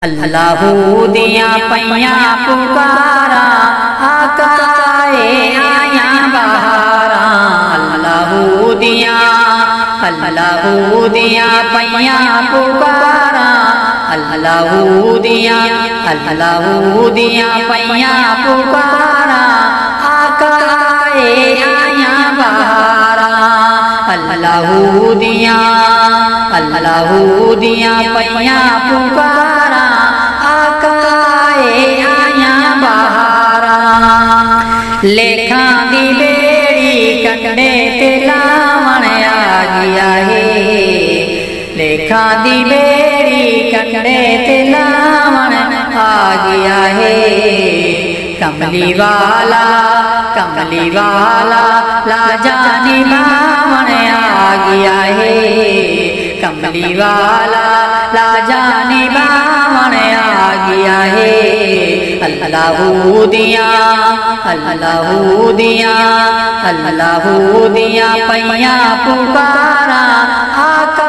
अल्लाहू दिया पैया पुकारा आकाए आया बहारा। अल्लाहू दिया पैया पुकारा। अल्लाहू दिया पैया पुकारा आकाए आया बहारा। अल्लाहू दिया पैया पुकारा आकाए आया बहारा। लेखा दी बेड़ी कंडे ते लावण आ गया है। लेखा दी बेड़ी कंडे ते लावण आ गया है। कमली वाला लाजानी बावण आ गया है। कमली वाला लाजानी बावण आ गया है। अल्लाहू दिया पैया पुकारा आका